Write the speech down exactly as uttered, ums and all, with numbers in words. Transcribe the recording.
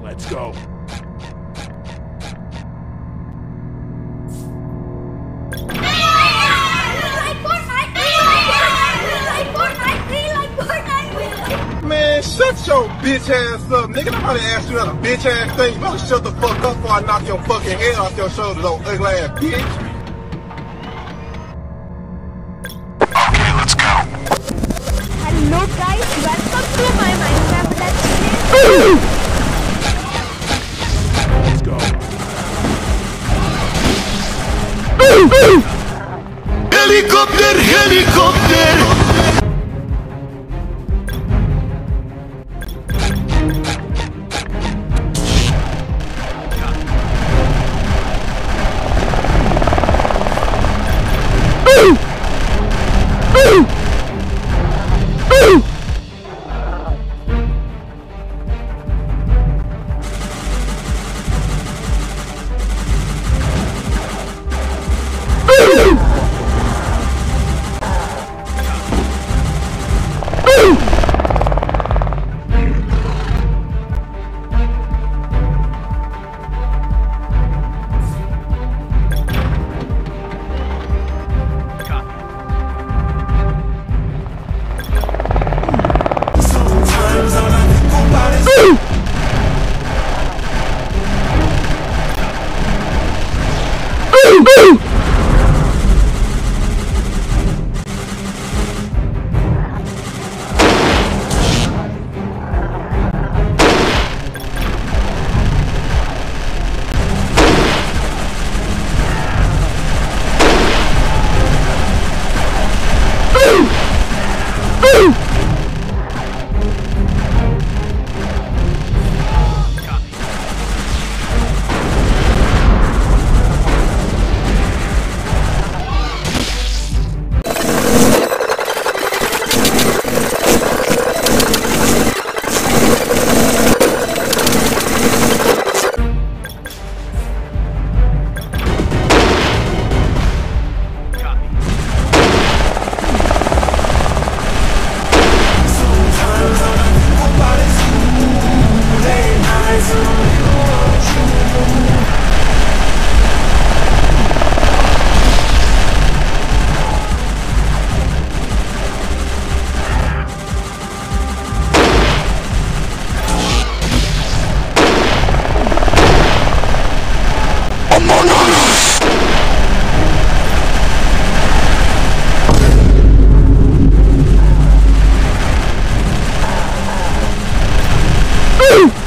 Let's go. Man, shut your bitch ass up, nigga. Nobody asked you that a bitch ass thing. You better shut the fuck up before I knock your fucking head off your shoulders, old ugly ass bitch. Okay, let's go. Hello guys, welcome to my Minecraft Let's Play. Let's go. Helicopter, helicopter. Ooh!